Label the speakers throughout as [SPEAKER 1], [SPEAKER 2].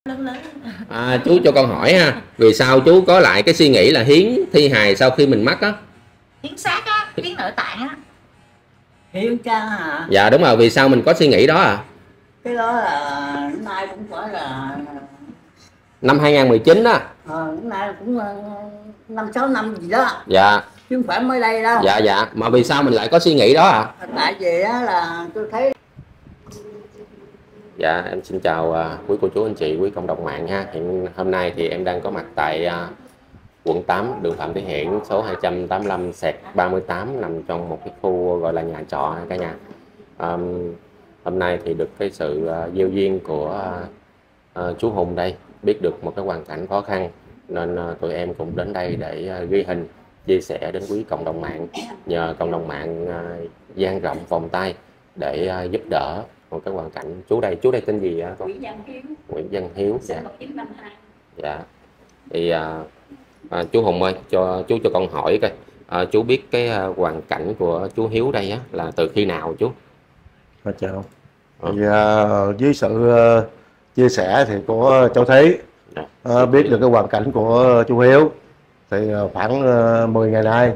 [SPEAKER 1] lớn.
[SPEAKER 2] Chú cho con hỏi ha, vì sao chú có lại cái suy nghĩ là hiến thi hài sau khi mình mất á?
[SPEAKER 1] Hiến xác á, hiến nội tạng á.
[SPEAKER 3] Hiến cha hả?
[SPEAKER 2] Dạ đúng rồi, vì sao mình có suy nghĩ đó à?
[SPEAKER 3] Cái đó là nay cũng phải là
[SPEAKER 2] Năm 2019 á.
[SPEAKER 3] nay cũng 5-6 năm gì đó.
[SPEAKER 2] Dạ.
[SPEAKER 3] Chứ không phải mới đây đâu.
[SPEAKER 2] Dạ. Mà vì sao mình lại có suy nghĩ đó à?
[SPEAKER 3] Tại vì á là tôi thấy.
[SPEAKER 2] Dạ em xin chào quý cô chú anh chị, quý cộng đồng mạng ha. Hiện hôm nay thì em đang có mặt tại quận 8, đường Phạm Thị Hiện, số 285/38, nằm trong một cái khu gọi là nhà trọ cả nhà. Hôm nay thì được cái sự gieo duyên của chú Hùng đây, biết được một cái hoàn cảnh khó khăn nên tụi em cũng đến đây để ghi hình chia sẻ đến quý cộng đồng mạng, nhờ cộng đồng mạng dang rộng vòng tay để giúp đỡ một cái hoàn cảnh. Chú đây tên gì con? Nguyễn Văn Hiếu. Dạ. Dạ. Thì chú Hùng ơi, chú cho con hỏi coi, chú biết cái hoàn cảnh của chú Hiếu đây á là từ khi nào chú?
[SPEAKER 4] Chào. Thì với sự chia sẻ thì của cháu Thí, biết được cái hoàn cảnh của chú Hiếu thì khoảng 10 ngày nay,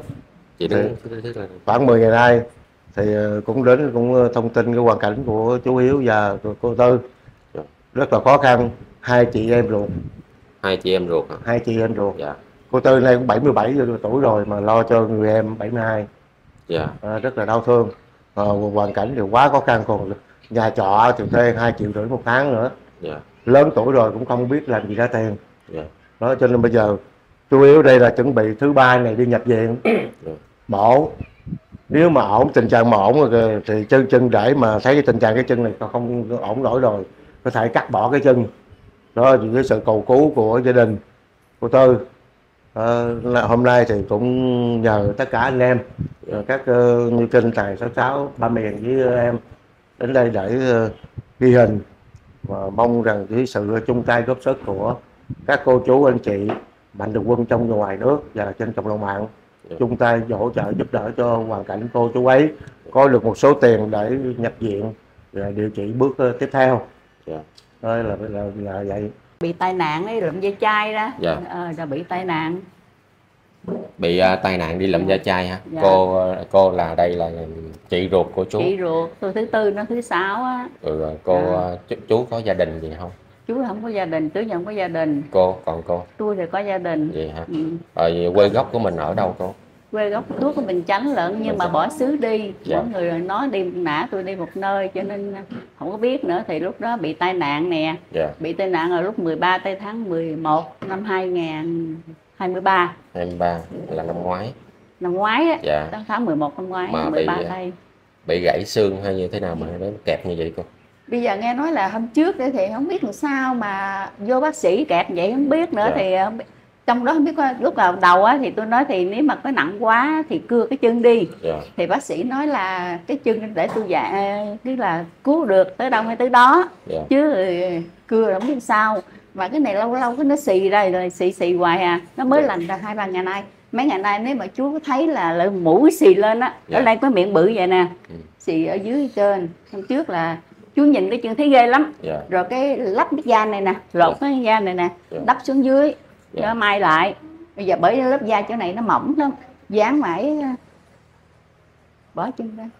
[SPEAKER 4] khoảng 10 ngày nay thì cũng thông tin cái hoàn cảnh của chú Hiếu và cô Tư. Rất là khó khăn. Hai chị em ruột.
[SPEAKER 2] Hai chị em ruột hả?
[SPEAKER 4] Hai chị em ruột.
[SPEAKER 2] Dạ.
[SPEAKER 4] Cô Tư này cũng 77 tuổi rồi mà lo cho người em 72.
[SPEAKER 2] Dạ.
[SPEAKER 4] Rất là đau thương. Hoàn cảnh thì quá khó khăn, còn nhà trọ thì thuê 2,5 triệu một tháng nữa.
[SPEAKER 2] Dạ.
[SPEAKER 4] Lớn tuổi rồi cũng không biết làm gì ra tiền.
[SPEAKER 2] Dạ.
[SPEAKER 4] Đó, cho nên bây giờ chủ yếu đây là chuẩn bị thứ ba này đi nhập viện.
[SPEAKER 2] Dạ.
[SPEAKER 4] Mổ. Nếu mà ổn, tình trạng mà ổn rồi thì chân để mà thấy cái tình trạng cái chân này không ổn nổi rồi, có thể cắt bỏ cái chân. Đó, với sự cầu cứu của gia đình của Tư. Hôm nay thì cũng nhờ tất cả anh em, các như kênh Tài 66, Ba Miền với em đến đây để ghi hình, và mong rằng với sự chung tay góp sức của các cô chú anh chị mạnh thường quân trong và ngoài nước và trên cộng đồng mạng chung tay hỗ trợ giúp đỡ cho hoàn cảnh cô chú ấy có được một số tiền để nhập viện và điều trị bước tiếp theo. Đó là vậy.
[SPEAKER 5] Bị tai nạn ấy, lụm dây chai ra.
[SPEAKER 2] Dạ.
[SPEAKER 5] Rồi bị tai nạn.
[SPEAKER 2] Bị tai nạn đi lụm da chai hả?
[SPEAKER 5] Dạ.
[SPEAKER 2] Cô là đây là chị ruột của chú.
[SPEAKER 5] Chị ruột, tôi thứ tư nó thứ sáu á.
[SPEAKER 2] Chú có gia đình gì không?
[SPEAKER 5] Chú không có gia đình, chú không có gia đình.
[SPEAKER 2] Còn cô?
[SPEAKER 5] Tôi thì có gia đình.
[SPEAKER 2] Vậy hả? Rồi quê gốc của mình ở đâu cô?
[SPEAKER 5] Quê gốc thuốc của Bình Chánh lận, nhưng mà bỏ xứ đi.
[SPEAKER 2] Dạ.
[SPEAKER 5] Mỗi người nói đi nã tôi đi một nơi cho nên không có biết nữa. Thì lúc đó bị tai nạn nè.
[SPEAKER 2] Dạ.
[SPEAKER 5] Bị tai nạn ở lúc 13 tháng 11 năm 2023.
[SPEAKER 2] 23 là năm ngoái.
[SPEAKER 5] Năm ngoái á.
[SPEAKER 2] Dạ.
[SPEAKER 5] Tháng 11 năm ngoái.
[SPEAKER 2] Mà
[SPEAKER 5] 13 đây.
[SPEAKER 2] Bị gãy xương hay như thế nào mà nó kẹp như vậy cô?
[SPEAKER 5] Bây giờ nghe nói là hôm trước thì không biết làm sao mà vô bác sĩ kẹp vậy không biết nữa. Dạ. Thì trong đó không biết lúc đầu á thì tôi nói thì nếu mà có nặng quá thì cưa cái chân đi.
[SPEAKER 2] Dạ.
[SPEAKER 5] Thì bác sĩ nói là cái chân để tôi cứ là cứu được tới đâu hay tới đó. Dạ. Chứ cưa là không biết sao. Mà cái này lâu lâu cái nó xì ra rồi xì hoài à. Nó mới
[SPEAKER 2] Dạ.
[SPEAKER 5] lành ra 2-3 ngày nay. Mấy ngày nay nếu mà chú thấy là mũi xì lên á. Dạ. Ở đây có miệng bự vậy nè. Xì ở dưới trên. Hôm trước là chú nhìn cái chân thấy ghê lắm. Yeah. Rồi cái lắp cái da này nè, lột cái da này nè, đắp xuống dưới, cho may lại. Bây giờ bởi lớp da chỗ này nó mỏng lắm, dán mãi bỏ chân ra.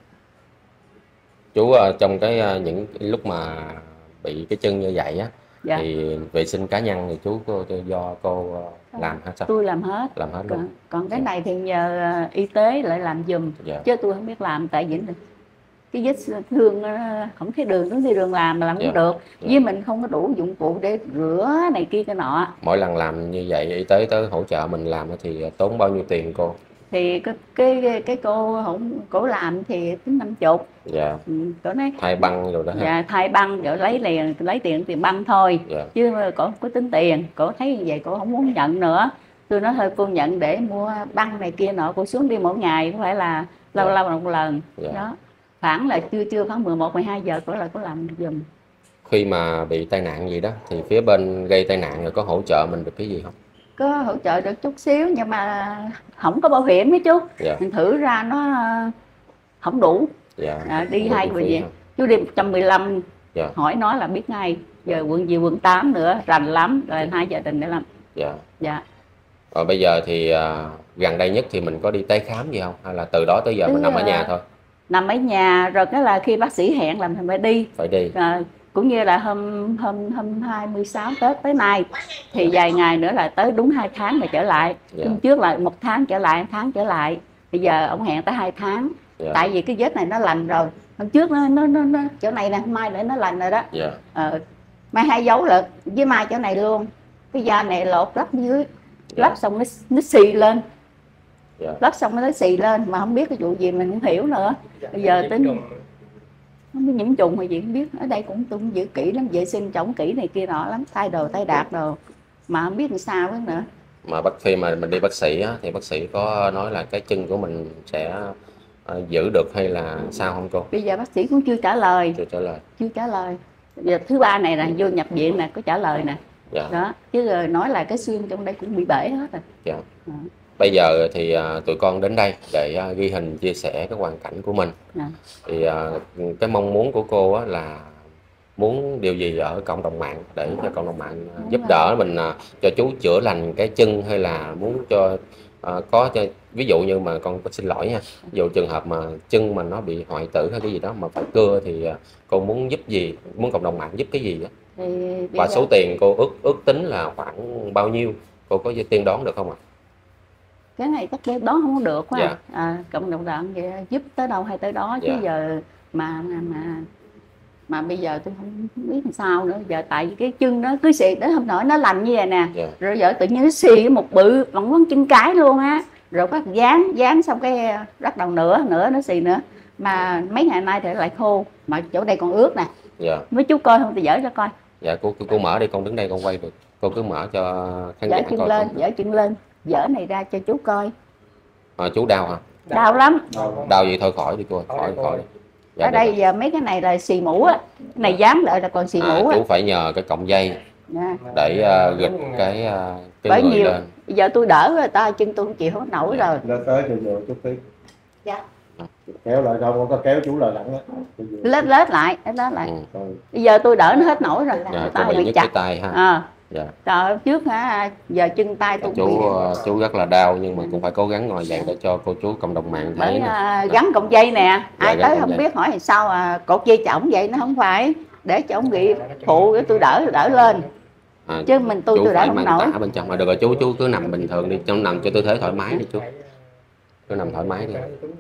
[SPEAKER 2] Chú trong những lúc mà bị cái chân như vậy á, dạ, thì vệ sinh cá nhân thì do cô làm hết sao?
[SPEAKER 5] Tôi làm hết.
[SPEAKER 2] Làm hết luôn.
[SPEAKER 5] Còn cái này thì nhờ y tế lại làm giùm, chứ tôi không biết làm, tại vì cái vết thương không thấy đường, đúng thấy đường làm mà làm không được. Với mình không có đủ dụng cụ để rửa này kia cái nọ.
[SPEAKER 2] Mỗi lần làm như vậy y tế tới hỗ trợ mình làm thì tốn bao nhiêu tiền cô?
[SPEAKER 5] Thì cái cổ làm thì tính 50.
[SPEAKER 2] Dạ.
[SPEAKER 5] Cổ nói
[SPEAKER 2] thay băng rồi đó ha.
[SPEAKER 5] Dạ, thay băng rồi lấy tiền băng thôi. Dạ. Chứ cổ có tính tiền. Cổ thấy như vậy cổ không muốn nhận nữa. Tôi nói thôi cô nhận để mua băng này kia nọ, cô xuống đi mỗi ngày, không phải là lâu lâu một lần. Dạ. Đó. Khoảng là trưa khoảng 11-12 giờ có làm giùm.
[SPEAKER 2] Khi mà bị tai nạn gì đó thì phía bên gây tai nạn rồi có hỗ trợ mình được cái gì không?
[SPEAKER 5] Có hỗ trợ được chút xíu nhưng mà không có bảo hiểm mấy chú. Dạ. Mình thử ra nó không đủ. Dạ. Đi 2 người gì chú đi 115. Dạ. Hỏi nó là biết ngay. Giờ quận gì quận 8 nữa, rành lắm, rồi hai gia đình nữa lắm.
[SPEAKER 2] Dạ.
[SPEAKER 5] Dạ.
[SPEAKER 2] Rồi bây giờ thì gần đây nhất thì mình có đi tái khám gì không? Hay là từ đó tới giờ mình nằm ở nhà thôi?
[SPEAKER 5] Nằm ở nhà, rồi cái là khi bác sĩ hẹn làm thì phải đi.
[SPEAKER 2] Phải đi.
[SPEAKER 5] Cũng như là hôm 26 Tết tới nay thì vài ngày nữa là tới đúng 2 tháng rồi trở lại. Hôm trước là 1 tháng trở lại, 1 tháng trở lại. Bây giờ ông hẹn tới 2 tháng. Tại vì cái vết này nó lành rồi. Hôm trước nó chỗ này nè, mai nữa nó lành rồi đó. Mai 2 dấu lực với mai chỗ này luôn. Cái da này lột lắp dưới, lắp xong nó xì lên. Lắp xong nó xì lên mà không biết cái vụ gì mình không hiểu nữa. Bây giờ tính không biết nhiễm trùng hay gì không biết. Ở đây cũng tôi cũng giữ kỹ lắm, vệ sinh trọng kỹ này kia nọ lắm, thay đồ tay đạc đồ mà không biết làm sao đó nữa.
[SPEAKER 2] Mà khi mà mình đi bác sĩ á, thì bác sĩ có nói là cái chân của mình sẽ giữ được hay là sao không cô? Bây
[SPEAKER 5] giờ bác sĩ cũng chưa trả lời.
[SPEAKER 2] Chưa trả lời.
[SPEAKER 5] Giờ thứ ba này là vô nhập viện nè, có trả lời nè. Đó, chứ rồi nói là cái xương trong đây cũng bị bể hết rồi.
[SPEAKER 2] Bây giờ thì tụi con đến đây để ghi hình chia sẻ cái hoàn cảnh của mình. Thì cái mong muốn của cô á là muốn điều gì ở cộng đồng mạng để cho cộng đồng mạng giúp đỡ mình, cho chú chữa lành cái chân, hay là muốn cho có cho ví dụ như mà con xin lỗi nha, ví dụ trường hợp mà chân mình nó bị hoại tử hay cái gì đó mà phải cưa thì cô muốn giúp gì, muốn cộng đồng mạng giúp cái gì đó? Và số tiền cô ước tính là khoảng bao nhiêu, cô có tiên đoán được không ạ?
[SPEAKER 5] Cái này chắc đoán không có được quá. Cộng đồng mạng giúp tới đâu hay tới đó chứ giờ mà bây giờ tôi không biết làm sao nữa. Giờ tại vì cái chân nó cứ xì đến hôm nổi nó lành như vậy nè, rồi giờ tự nhiên nó xì một bự bằng ngón chân cái luôn á, rồi có dán xong cái bắt đầu nữa nó xì nữa. Mà mấy ngày nay thì lại khô, mà chỗ đây còn ướt nè. Mấy chú coi không, tôi dở cho coi.
[SPEAKER 2] Cô mở đi, con đứng đây con quay được, cô cứ mở cho khán giả coi.
[SPEAKER 5] Dở chân lên, dở này ra cho chú coi.
[SPEAKER 2] Chú đau hả?
[SPEAKER 5] Đau lắm.
[SPEAKER 2] Đau vậy thôi khỏi đi cô, khỏi đi.
[SPEAKER 5] Ở đây giờ mấy cái này là xì mũ á, này dám lại là còn xì mũ á.
[SPEAKER 2] Chú phải nhờ cái cọng dây để gịch cái người
[SPEAKER 5] nhiều
[SPEAKER 2] lên.
[SPEAKER 5] Giờ tôi đỡ rồi, chân tôi không chịu hết nổi rồi.
[SPEAKER 4] Nó tới cho chút tí. Kéo lại không có kéo chú lại lặng á.
[SPEAKER 5] Lết lại. Bây giờ tôi đỡ nó hết nổi rồi.
[SPEAKER 2] Tay bị chặt. Tay ha.
[SPEAKER 5] Trời, trước hả, giờ chân tay tôi
[SPEAKER 2] chú rất là đau, nhưng mà cũng phải cố gắng ngồi dậy để cho cô chú cộng đồng mạng thấy.
[SPEAKER 5] Gắn cọng dây nè, ai tới không biết hỏi sao cột dây chổng vậy, nó không phải để cho ông bị phụ để tôi đỡ lên. Chứ mình tôi đỡ không nổi.
[SPEAKER 2] Bên trong mà được rồi, chú cứ nằm bình thường đi, trong nằm cho tư thế thoải mái đi chú. Cứ nằm thoải mái đi.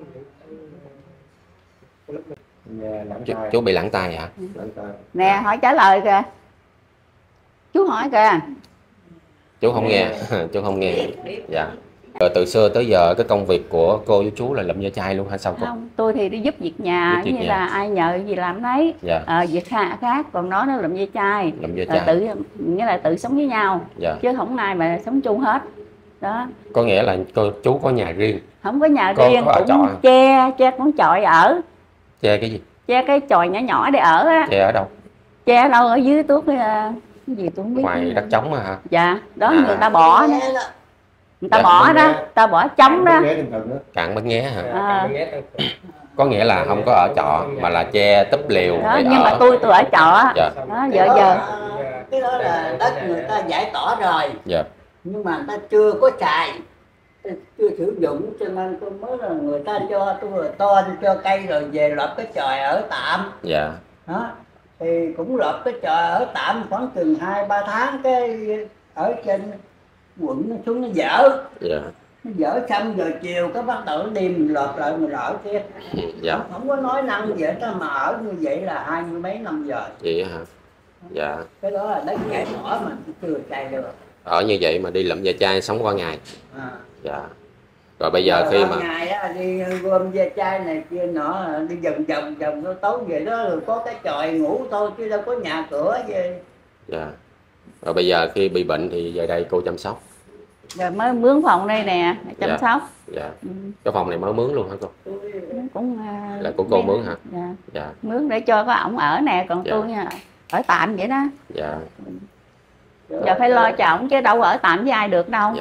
[SPEAKER 2] Chú bị lẳng tay hả?
[SPEAKER 5] Nè, hỏi trả lời kìa. Chú hỏi kìa.
[SPEAKER 2] Chú không nghe. Chú không nghe. Dạ. Rồi từ xưa tới giờ cái công việc của cô với chú là lụm ve chai luôn hay sao cô?
[SPEAKER 5] Không, tôi thì đi giúp việc nhà, như là ai nhờ gì làm đấy. Việc khác, còn nó lụm ve chai. Nghĩa là tự sống với nhau. Chứ không ai mà sống chung hết. Đó.
[SPEAKER 2] Có nghĩa là chú có nhà riêng?
[SPEAKER 5] Không có nhà riêng, cũng che con chòi ở.
[SPEAKER 2] Che cái gì?
[SPEAKER 5] Che cái chòi nhỏ để ở á.
[SPEAKER 2] Che ở đâu?
[SPEAKER 5] Che ở đâu, ở dưới tuốt cái gì tôi không biết.
[SPEAKER 2] Ngoài đất trống hả?
[SPEAKER 5] Dạ, đó người ta bỏ đó. Người ta bỏ đó, ta bỏ trống đó.
[SPEAKER 2] Cạn Bến Nghé hả? Có nghĩa là không có ở trọ mà là che túp lều
[SPEAKER 5] đó, nhưng mà tôi ở trọ. Đó, giờ
[SPEAKER 3] cái đó là đất người ta giải tỏa rồi. Nhưng mà người ta chưa có xài, chưa sử dụng, cho nên tôi mới là người ta cho tôi là ton cho cây rồi về lợp cái chòi ở tạm. Đó thì cũng lợp cái chòi ở tạm khoảng chừng 2-3 tháng, cái ở trên quận nó xuống nó dở. Nó dở xong rồi chiều cái bắt đầu nó đi mình lợp lại mình ở kia. Không có nói năng vậy đó, mà ở như vậy là 20 mấy năm rồi.
[SPEAKER 2] Vậy hả? Dạ.
[SPEAKER 3] Cái đó là đất giải tỏa mà chưa xài được.
[SPEAKER 2] Ở như vậy mà đi lụm ve chai sống qua ngày. Dạ. Rồi bây giờ khi mà
[SPEAKER 3] ngày á, đi gom ve chai này kia nọ, đi vòng tối về đó rồi có cái chòi ngủ thôi chứ đâu có nhà cửa gì.
[SPEAKER 2] Dạ. Rồi bây giờ khi bị bệnh thì về đây cô chăm sóc.
[SPEAKER 5] Rồi mới mướn phòng đây nè, chăm sóc.
[SPEAKER 2] Dạ. Cái phòng này mới mướn luôn hả cô?
[SPEAKER 5] Cũng
[SPEAKER 2] là của cô mướn hả?
[SPEAKER 5] Dạ. Mướn để cho có ổng ở nè, còn tôi ở tạm vậy đó.
[SPEAKER 2] Dạ.
[SPEAKER 5] Giờ phải lo cho ổng chứ đâu ở tạm với ai được đâu.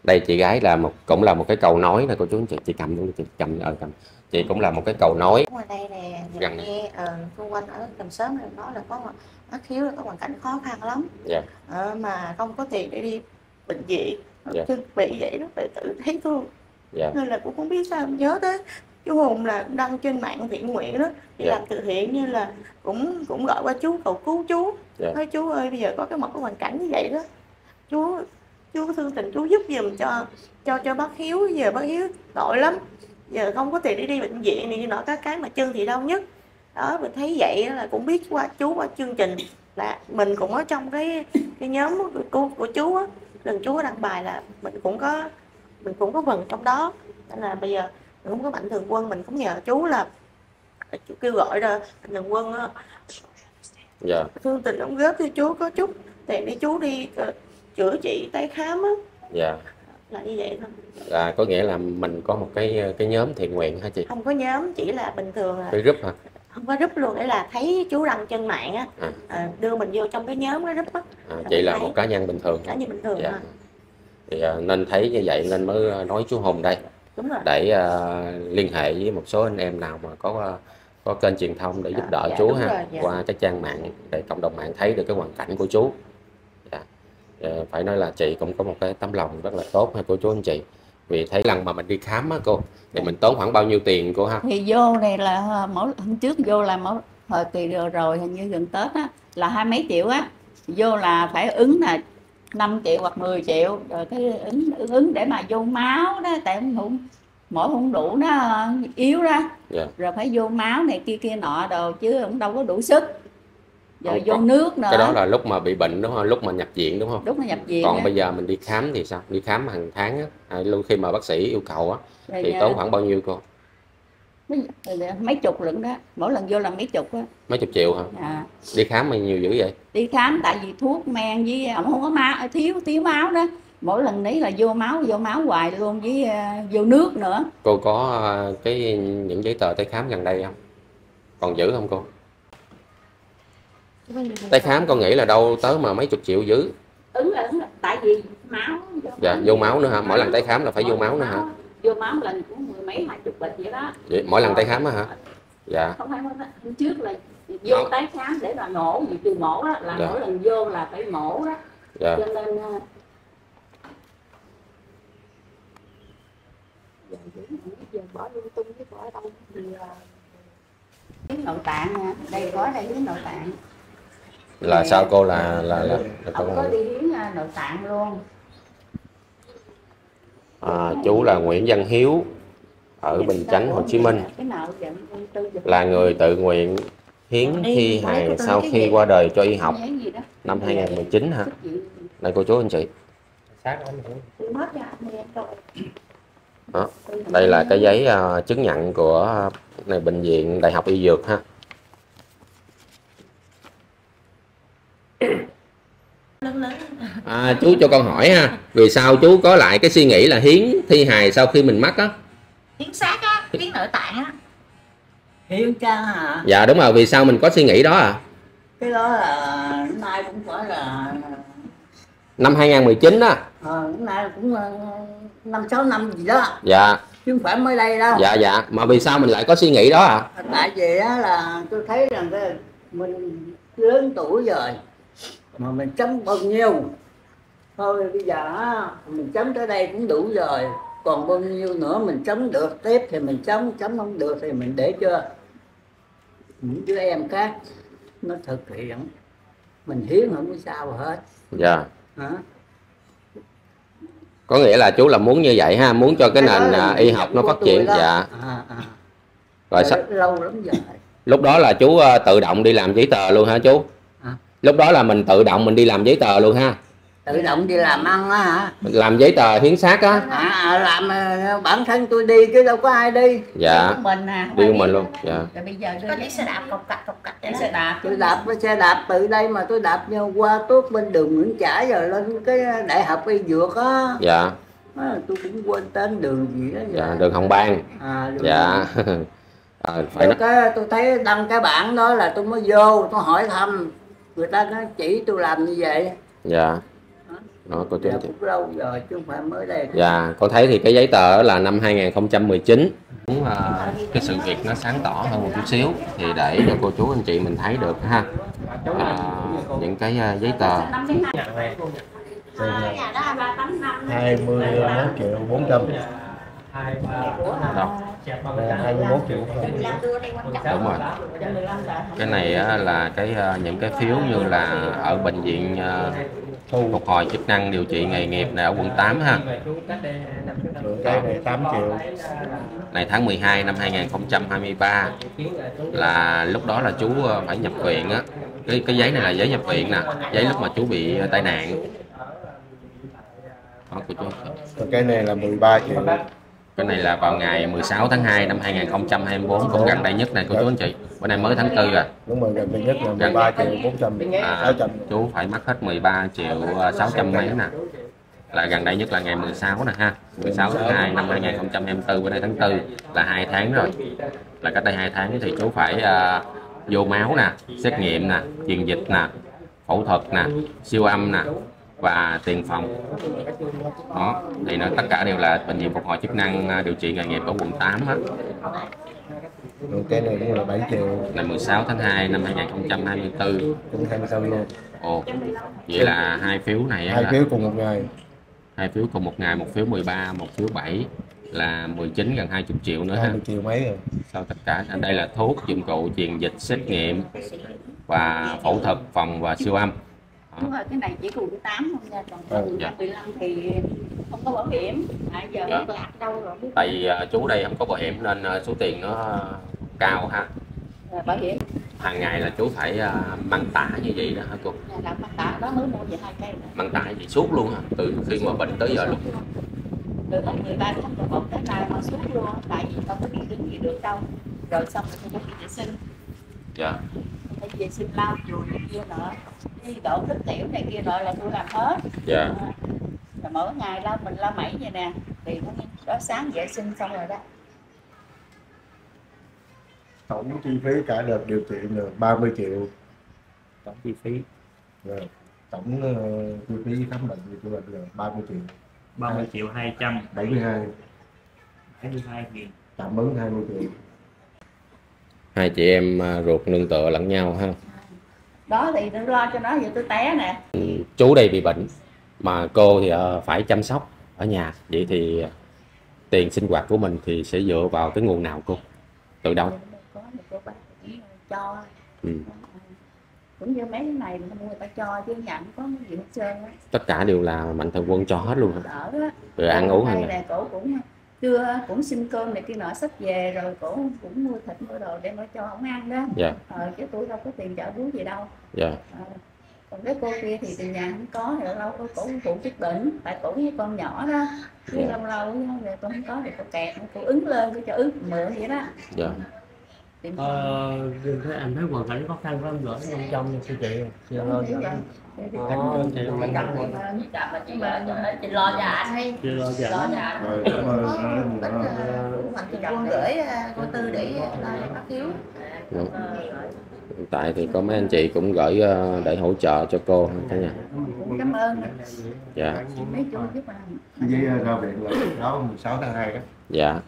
[SPEAKER 2] Đây chị gái là cũng là một cái cầu nối nè cô chú anh chị cầm luôn, chị cầm chị cũng là một cái cầu nối.
[SPEAKER 1] Ngoài đây nè,
[SPEAKER 2] gần
[SPEAKER 1] nghe xung quanh ở Cầm Sớm này nói là có Bác Hiếu là có hoàn cảnh khó khăn lắm. Mà không có tiền để đi bệnh viện, chân bị vậy đó, phải tự thấy thương. Nên là cũng không biết sao nhớ tới chú Hùng là đăng trên mạng thiện nguyện đó, đi làm từ thiện, như là cũng gọi qua chú cầu cứu chú. Nói chú ơi, bây giờ có một cái hoàn cảnh như vậy đó, chú thương tình chú giúp giùm cho bác Hiếu. Giờ bác Hiếu tội lắm, giờ không có tiền để đi bệnh viện này nọ các cái, mà chân thì đau nhất đó. Mình thấy vậy là cũng biết qua chương trình là mình cũng ở trong cái nhóm của chú á, lần chú có đăng bài là mình cũng có phần trong đó. Nên là bây giờ mình cũng có Mạnh Thường Quân, mình cũng nhờ chú là chú kêu gọi ra Mạnh Thường Quân á, thương tình đóng góp cho chú có chút tiền để chú đi chữa trị tái khám á. Là như vậy thôi.
[SPEAKER 2] Là có nghĩa là mình có một cái nhóm thiện nguyện hả chị?
[SPEAKER 1] Không có nhóm, chỉ là bình thường là
[SPEAKER 2] cái group hả?
[SPEAKER 1] Không có group luôn, để là thấy chú đăng trên mạng á, đưa mình vô trong cái nhóm cái group á.
[SPEAKER 2] Chị là một cá nhân bình thường.
[SPEAKER 1] Cá nhân bình thường.
[SPEAKER 2] Thì nên thấy như vậy nên mới nói chú Hùng đây.
[SPEAKER 1] Đúng rồi.
[SPEAKER 2] Để liên hệ với một số anh em nào mà có kênh truyền thông để giúp đỡ chú ha, qua cái trang mạng để cộng đồng mạng thấy được cái hoàn cảnh của chú. Phải nói là chị cũng có một cái tấm lòng rất là tốt ha cô chú anh chị. Vì thấy lần mà mình đi khám á cô, thì mình tốn khoảng bao nhiêu tiền cô ha?
[SPEAKER 5] Thì vô này là hôm trước vô là hồi kỳ rồi hình như gần Tết á, là 20 mấy triệu á, vô là phải ứng là 5 triệu hoặc 10 triệu, rồi cái ứng để mà vô máu đó, tại mỗi không đủ, nó yếu đó. Rồi phải vô máu này kia nọ đồ, chứ cũng đâu có đủ sức. Giờ vô nước nữa.
[SPEAKER 2] Cái đó là lúc mà bị bệnh đúng không? Lúc mà nhập viện đúng không?
[SPEAKER 5] Lúc mà nhập viện.
[SPEAKER 2] Còn bây giờ mình đi khám thì sao? Đi khám hàng tháng á, khi mà bác sĩ yêu cầu á, thì tốn khoảng bao nhiêu cô?
[SPEAKER 5] Mấy chục lận đó, mỗi lần vô là mấy chục á.
[SPEAKER 2] Mấy chục triệu hả? Đi khám bao nhiêu dữ vậy?
[SPEAKER 5] Đi khám tại vì thuốc men với không có máu, thiếu máu đó. Mỗi lần đấy là vô máu hoài luôn, với vô nước nữa.
[SPEAKER 2] Cô có những giấy tờ tới khám gần đây không? Còn giữ không cô? Tái khám con nghĩ là đâu tới mà mấy chục triệu dữ.
[SPEAKER 5] Ứng là tại vì máu.
[SPEAKER 2] Vô máu nữa hả? Mỗi lần tái khám là phải vô máu nữa hả?
[SPEAKER 5] Vô máu lần cũng 10 mấy 20 bịch vậy đó.
[SPEAKER 2] Vậy, mỗi lần tái khám á hả?
[SPEAKER 5] Không phải hôm trước là vô tái khám để mà mổ, vì từ mổ đó là mỗi lần vô là phải mổ đó. Cho nên giờ bỏ lung tung chứ bỏ ở đâu thì hiến nội tạng, đây có đây hiến nội tạng.
[SPEAKER 2] Là sao cô là
[SPEAKER 5] không có đi hiến nội tạng luôn.
[SPEAKER 2] Chú là Nguyễn Văn Hiếu ở Bình Chánh, Hồ Chí Minh, là người tự nguyện hiến thi hài sau khi qua đời cho y học năm 2019 hả? Đây cô chú anh chị. Đó. Đây là cái giấy chứng nhận của này bệnh viện Đại học Y Dược ha. Chú cho con hỏi ha, vì sao chú có lại cái suy nghĩ là hiến thi hài sau khi mình mất á?
[SPEAKER 1] Hiến xác á, hiến nội tạng á.
[SPEAKER 3] Hiến xác hả?
[SPEAKER 2] Dạ đúng rồi, vì sao mình có suy nghĩ đó à?
[SPEAKER 3] Cái đó là nay cũng phải là
[SPEAKER 2] năm 2019 đó.
[SPEAKER 3] Nay cũng 5-6 năm gì đó.
[SPEAKER 2] Dạ.
[SPEAKER 3] Chứ không phải mới đây đâu.
[SPEAKER 2] Dạ. Mà vì sao mình lại có suy nghĩ đó à?
[SPEAKER 3] Tại vì á là tôi thấy rằng mình lớn tuổi rồi mà mình sống bao nhiêu thôi, bây giờ á mình sống tới đây cũng đủ rồi, còn bao nhiêu nữa mình sống được tiếp thì mình sống không được thì mình để cho những đứa em khác nó thực hiện, mình hiến không có sao hết.
[SPEAKER 2] Dạ. Có nghĩa là chú là muốn như vậy ha, muốn cho cái nền y học nó phát triển. Dạ. Rồi
[SPEAKER 3] lâu lắm rồi.
[SPEAKER 2] Lúc đó là chú tự động đi làm giấy tờ luôn hả chú? Lúc đó là mình tự động mình đi làm giấy tờ luôn ha?
[SPEAKER 3] Tự động đi làm ăn á hả?
[SPEAKER 2] Làm giấy tờ hiến xác á?
[SPEAKER 3] Làm bản thân tôi đi chứ đâu có ai đi.
[SPEAKER 2] Dạ. Đi của mình luôn. Dạ.
[SPEAKER 1] Rồi bây giờ có đi xe đạp cộc cạch đi xe đạp.
[SPEAKER 3] Tôi đạp xe đạp từ đây mà tôi đạp qua tốt bên đường Nguyễn Trãi rồi lên cái Đại học Y Dược á.
[SPEAKER 2] Dạ.
[SPEAKER 3] Tôi cũng quên tên đường gì đó.
[SPEAKER 2] Dạ, đường Hồng Bang. Dạ.
[SPEAKER 3] Phải tôi thấy đăng cái bảng đó là tôi mới vô, tôi hỏi thăm, người ta nói chỉ tôi làm như vậy.
[SPEAKER 2] Dạ. Đó cô chú anh chị.
[SPEAKER 3] Cũng lâu rồi chứ không phải mới đây.
[SPEAKER 2] Dạ, con thấy thì cái giấy tờ là năm 2019. Cái sự việc nó sáng tỏ hơn một chút xíu thì để cho cô chú anh chị mình thấy được ha. Những cái giấy tờ.
[SPEAKER 4] 21 triệu 400.
[SPEAKER 2] Đâu?
[SPEAKER 4] 21 triệu.
[SPEAKER 2] Đúng rồi. Cái này là những cái phiếu như là ở bệnh viện phục hồi chức năng điều trị nghề nghiệp này ở quận 8 ha.
[SPEAKER 4] Cái này 8 triệu.
[SPEAKER 2] Này tháng 12 năm 2023 là lúc đó là chú phải nhập viện á. Cái giấy này là giấy nhập viện nè, giấy lúc mà chú bị tai nạn. Đó, của chú.
[SPEAKER 4] Cái này là 13 triệu.
[SPEAKER 2] Cái này là vào ngày 16 tháng 2 năm 2024, cũng gần đây nhất này cô chú anh chị. Bữa nay mới tháng 4 rồi.
[SPEAKER 4] Đúng rồi, gần đây nhất là 13 triệu 400. 600.
[SPEAKER 2] Chú phải mất hết 13 triệu 600 mấy nè. Là gần đây nhất là ngày 16 nè ha. 16 tháng 2 năm 2024, bữa nay tháng 4 là 2 tháng rồi. Là cách đây 2 tháng thì chú phải vô máu nè, xét nghiệm nè, truyền dịch nè, phẫu thuật nè, siêu âm nè và tiền phòng. Đó, thì nó tất cả đều là bệnh viện phục hồi chức năng điều trị nghề nghiệp ở quận 8 á.
[SPEAKER 4] Cái này cũng là 7 triệu.
[SPEAKER 2] Ngày 16 tháng 2 năm 2024.
[SPEAKER 4] Cũng 24 luôn.
[SPEAKER 2] Ồ, vậy là hai phiếu này
[SPEAKER 4] hai phiếu cùng một ngày.
[SPEAKER 2] Hai phiếu cùng một ngày, một phiếu 13, một phiếu 7 là 19, gần 20 triệu nữa ha.
[SPEAKER 4] 20 triệu mấy rồi.
[SPEAKER 2] Sau tất cả đây là thuốc, dụng cụ, truyền dịch, xét nghiệm và phẫu thuật, phòng và siêu âm.
[SPEAKER 5] Đúng rồi, cái này chỉ của quận 8 không nha, còn quận 15 thì không có bảo hiểm. Giờ nó lạc đâu rồi.
[SPEAKER 2] Tại vì chú đây không có bảo hiểm nên số tiền nó cao ha.
[SPEAKER 5] Bảo hiểm.
[SPEAKER 2] Hàng ngày là chú phải mang tả như vậy đó hả cô?
[SPEAKER 5] Là mang tả đó mới mua về 2 cây.
[SPEAKER 2] Mang tả gì suốt luôn hả? Từ khi mà bệnh tới giờ luôn.
[SPEAKER 5] Từ hôm 13 tháng 11 tới nay mà suốt luôn, tại vì không có đi đứng gì được đâu. Rồi xong rồi tôi đi vệ sinh.
[SPEAKER 2] Dạ.
[SPEAKER 5] Phải vệ sinh lau chùi này kia nữa, đi đổ nước tiểu này kia rồi là tôi làm hết.
[SPEAKER 2] Dạ.
[SPEAKER 5] Rồi mỗi ngày mình lau mẩy vậy nè, thì đó sáng vệ sinh xong rồi đó.
[SPEAKER 4] Tổng chi phí cả đợt điều trị là 30 triệu.
[SPEAKER 2] Tổng chi phí.
[SPEAKER 4] Rồi. Tổng chi phí khám bệnh thì tôi là 30 triệu.
[SPEAKER 6] 30 triệu 200.
[SPEAKER 4] 72.
[SPEAKER 6] 72 nghìn.
[SPEAKER 4] Tạm ứng 20 triệu.
[SPEAKER 2] Hai chị em ruột nương tựa lẫn nhau ha.
[SPEAKER 5] Đó thì tôi lo cho nó, giờ tôi té nè.
[SPEAKER 2] Chú đây bị bệnh mà cô thì phải chăm sóc ở nhà. Vậy thì tiền sinh hoạt của mình thì sẽ dựa vào cái nguồn nào cô? Từ đâu?
[SPEAKER 5] Có thì cô bác cũng cho. Cũng như mấy cái này người ta cho chứ nhận có cái gì hết trơn á.
[SPEAKER 2] Tất cả đều là Mạnh Thường Quân cho hết luôn hả?
[SPEAKER 5] Đỡ á.
[SPEAKER 2] Rồi ăn uống hay
[SPEAKER 5] là cổ cũng trưa cũng xin cơm này kia nọ xách về, rồi cổ cũng mua thịt mua đồ để nó cho ổng ăn đó.
[SPEAKER 2] Dạ.
[SPEAKER 5] Chứ tôi đâu có tiền trợ búa gì đâu.
[SPEAKER 2] Dạ.
[SPEAKER 5] Còn cái cô kia thì tiền nhà không có, thì lâu cô phụ chút bệnh, tại cổ với con nhỏ đó, chứ lâu lâu rồi tôi không có thì cô kẹt, cô ứng lên cô cho ứng mượn vậy đó.
[SPEAKER 2] Dạ.
[SPEAKER 6] Thế em thấy hoàn cảnh khó khăn của em gửi trong trong cho chị
[SPEAKER 5] Chị lo cho anh hay
[SPEAKER 6] chị lo cho anh.
[SPEAKER 1] Quân gửi cô Tư để bác Hiếu.
[SPEAKER 2] Hiện tại thì có mấy anh chị cũng gửi để hỗ trợ cho cô cả nhà.
[SPEAKER 5] Cảm ơn.
[SPEAKER 2] Dạ.
[SPEAKER 5] Mấy chú giúp anh.
[SPEAKER 4] Với ra viện là đó 16 tháng 2 đó.
[SPEAKER 2] Dạ.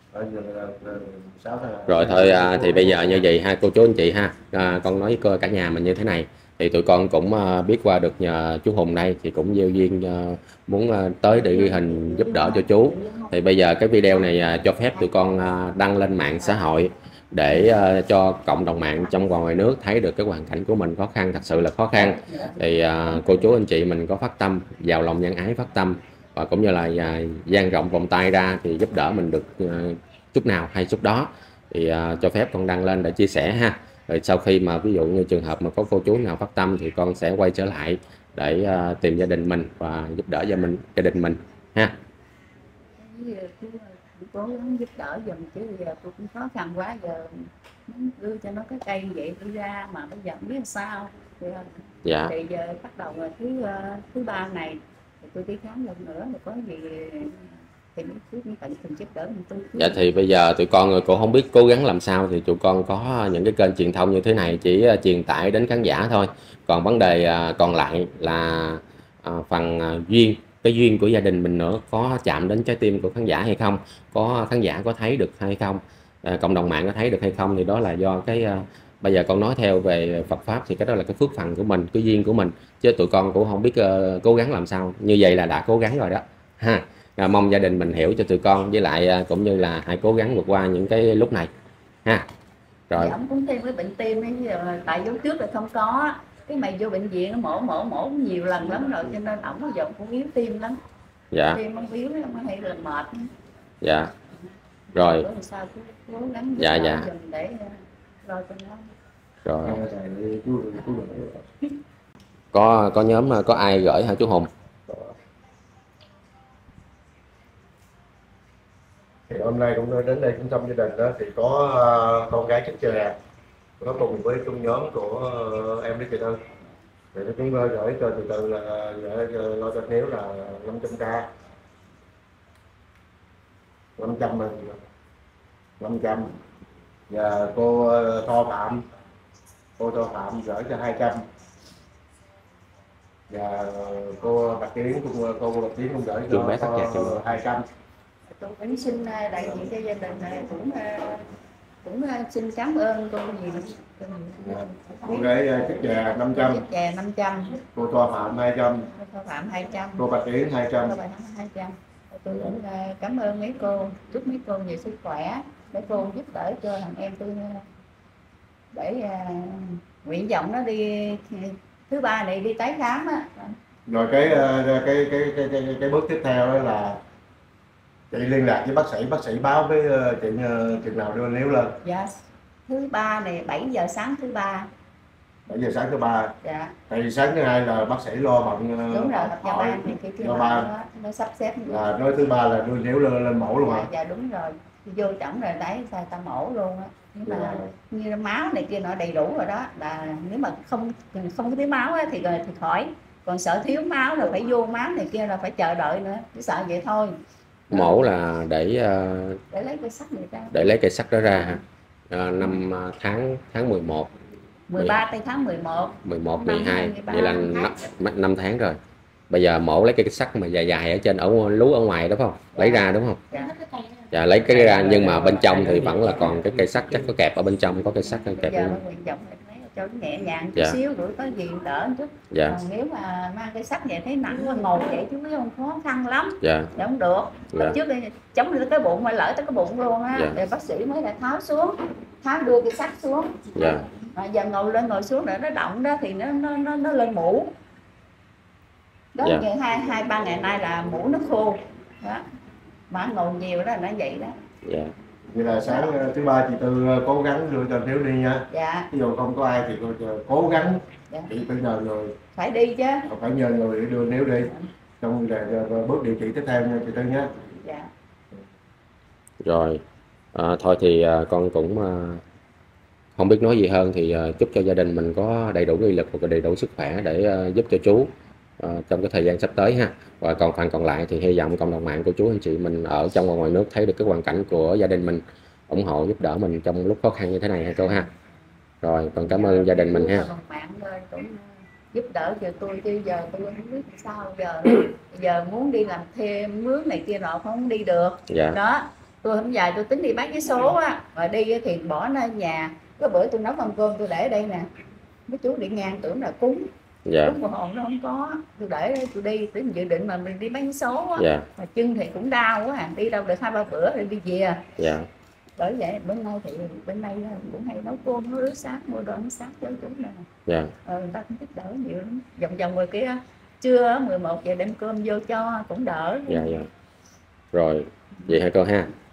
[SPEAKER 2] Rồi thôi thì bây giờ như vậy hai cô chú anh chị ha, con nói với cả nhà mình như thế này, thì tụi con cũng biết qua được nhờ chú Hùng đây thì cũng gieo duyên muốn tới để ghi hình giúp đỡ cho chú. Thì bây giờ cái video này cho phép tụi con đăng lên mạng xã hội để cho cộng đồng mạng trong và ngoài nước thấy được cái hoàn cảnh của mình khó khăn, thật sự là khó khăn. Thì cô chú anh chị mình có phát tâm, giàu lòng nhân ái phát tâm, và cũng như là dang rộng vòng tay ra thì giúp đỡ mình được chút nào hay chút đó, thì cho phép con đăng lên để chia sẻ ha. Rồi sau khi mà ví dụ như trường hợp mà có cô chú nào phát tâm thì con sẽ quay trở lại để tìm gia đình mình và giúp đỡ gia đình mình ha.
[SPEAKER 5] Cố gắng giúp đỡ giùm, chứ giờ tôi cũng khó khăn quá, giờ đưa cho nó cái cây vậy tôi ra mà bây giờ không biết sao.
[SPEAKER 2] Dạ.
[SPEAKER 5] Thì giờ bắt đầu là thứ ba này thì tôi đi khám lần nữa, thì có gì thì cũng tận tình giúp đỡ mình tôi.
[SPEAKER 2] Dạ thì bây giờ tụi con cũng không biết cố gắng làm sao, thì tụi con có những cái kênh truyền thông như thế này chỉ truyền tải đến khán giả thôi. Còn vấn đề còn lại là phần duyên, cái duyên của gia đình mình nữa có chạm đến trái tim của khán giả hay không, có khán giả có thấy được hay không, cộng đồng mạng có thấy được hay không, thì đó là do cái bây giờ con nói theo về Phật pháp thì cái đó là cái phước phần của mình, cái duyên của mình, chứ tụi con cũng không biết cố gắng làm sao. Như vậy là đã cố gắng rồi đó ha. Mong gia đình mình hiểu cho tụi con, với lại cũng như là hãy cố gắng vượt qua những cái lúc này ha. Rồi
[SPEAKER 5] ông cũng thêm cái bệnh tim ấy, tại dấu trước là không có, cái mày vô bệnh viện nó mổ nhiều lần lắm rồi, cho nên ổng bây giờ cũng yếu tim lắm.
[SPEAKER 2] Dạ.
[SPEAKER 5] Tim ông yếu nó hay là mệt.
[SPEAKER 2] Dạ. Rồi.
[SPEAKER 5] Sao cố gắng
[SPEAKER 2] dạ dạ.
[SPEAKER 5] Để lo cho nó.
[SPEAKER 2] Rồi. Có nhóm có ai gửi hả chú Hùng?
[SPEAKER 4] Thì hôm nay cũng đến đây cũng thăm gia đình đó, thì có con gái Trích Chè nó cùng với chung nhóm của em với chị Thư, thì nó cũng gửi cho từ từ là lo cho Hiếu là 500k, 500 và cô Tho Phạm gửi cho 200 và cô Bạch Tiến cũng gửi cho 200.
[SPEAKER 5] Tôi cũng xin đại diện cho gia đình này cũng xin cảm ơn cô nhiều.
[SPEAKER 4] Cô gái Trích Chè 500.
[SPEAKER 5] Trích Chè 500.
[SPEAKER 4] Cô Tho Phạm 200. Cô Bạch Tiến 200.
[SPEAKER 5] Tôi cũng cảm ơn mấy cô, chúc mấy cô nhiều sức khỏe, mấy cô giúp đỡ cho thằng em tôi để nguyện vọng nó đi thứ ba này đi tái khám á.
[SPEAKER 4] Rồi cái bước tiếp theo đó là chị liên lạc với bác sĩ báo với chị chừng nào đưa Hiếu lên.
[SPEAKER 5] Dạ. Thứ ba này 7 giờ sáng thứ ba.
[SPEAKER 4] 7 giờ sáng thứ ba.
[SPEAKER 5] Dạ.
[SPEAKER 4] Tại vì sáng thứ hai là bác sĩ lo bận.
[SPEAKER 5] Đúng rồi, giao ban thì kia nó sắp xếp.
[SPEAKER 4] Là nói thứ ba là đưa Hiếu lên mổ luôn hả?
[SPEAKER 5] Dạ đúng rồi. Vô trỏng rồi đấy sao ta mổ luôn á. Nhưng mà như máu này kia nó đầy đủ rồi đó, là nếu mà không có thiếu máu á, thì khỏi. Còn sợ thiếu máu là phải vô máu này kia là phải chờ đợi nữa, chỉ sợ vậy thôi.
[SPEAKER 2] Mổ là để
[SPEAKER 5] lấy cây sắt này ra.
[SPEAKER 2] Để lấy cây sắt đó ra năm tháng 11.
[SPEAKER 5] 13 tây tháng 11.
[SPEAKER 2] 11 12 vậy là 5 tháng rồi. Bây giờ mổ lấy cây sắt mà dài ở trên lú ở ngoài đó phải không? Lấy ra đúng không?
[SPEAKER 5] Dạ.
[SPEAKER 2] Dạ lấy cái ra nhưng mà bên trong thì vẫn là còn cái cây sắt, chắc có kẹp ở bên trong, có cây sắt kẹp.
[SPEAKER 5] Giờ cho nó nhẹ nhàng chút xíu rồi có gì đỡ chút.
[SPEAKER 2] Dạ.
[SPEAKER 5] Còn nếu mà mang cái sắt vậy thấy nặng quá ngồi vậy chứ không khó khăn lắm.
[SPEAKER 2] Dạ.
[SPEAKER 5] Không được.
[SPEAKER 2] Dạ.
[SPEAKER 5] Trước đây chống lên cái bụng mà lỡ tới cái bụng luôn á, thì bác sĩ mới là tháo xuống, đưa cái sắt xuống.
[SPEAKER 2] Dạ.
[SPEAKER 5] Giờ ngồi xuống để nó động đó thì nó lên mũ. Đó như 2-3 ngày nay là mũ nó khô. Đó. Mà ngồi nhiều đó nó vậy đó.
[SPEAKER 2] Dạ.
[SPEAKER 4] Vậy là sáng thứ ba chị Tư cố gắng đưa cho Hiếu đi nha.
[SPEAKER 5] Dạ.
[SPEAKER 4] Ví dụ không có ai thì cố gắng. Dạ. Chị phải nhờ người.
[SPEAKER 5] Phải đi chứ.
[SPEAKER 4] Phải nhờ người để đưa Hiếu đi. Trong bước điều trị tiếp theo nha chị Tư nhé.
[SPEAKER 5] Dạ.
[SPEAKER 2] Rồi. Thôi thì con cũng không biết nói gì hơn, thì chúc cho gia đình mình có đầy đủ nghị lực và đầy đủ sức khỏe để giúp cho chú trong cái thời gian sắp tới ha. Và còn phần còn lại thì hy vọng cộng đồng mạng của chú anh chị mình ở trong và ngoài nước thấy được cái hoàn cảnh của gia đình mình, ủng hộ giúp đỡ mình trong lúc khó khăn như thế này ha cô ha. Rồi còn cảm ơn gia đình mình ha.
[SPEAKER 5] Cộng đồng mạng cũng giúp đỡ cho tôi, chứ giờ tôi không biết sao giờ muốn đi làm thêm mướn này kia nọ không đi được.
[SPEAKER 2] Dạ.
[SPEAKER 5] Đó tôi không dài tôi tính đi bán vé số á, rồi đi thì bỏ nó ở nhà. Có bữa tôi nấu mâm cơm tôi để ở đây nè, mấy chú đi ngang tưởng là cúng.
[SPEAKER 2] Dạ.
[SPEAKER 5] Cúng hồn nó không có, tôi để đây tôi đi, tôi dự định mà mình đi bán vé số á.
[SPEAKER 2] Dạ.
[SPEAKER 5] Mà chân thì cũng đau quá, đi đâu được 2-3 bữa rồi đi về.
[SPEAKER 2] Dạ.
[SPEAKER 5] Bởi vậy bên đây cũng hay nấu cơm nấu rưới sáng, mua đồ ăn sáng cho chúng nè.
[SPEAKER 2] Dạ.
[SPEAKER 5] Người ta cũng giúp đỡ nhiều lắm. Vòng ngoài kia trưa 11 giờ đem cơm vô cho cũng đỡ.
[SPEAKER 2] Dạ dạ. Rồi vậy hả cô ha.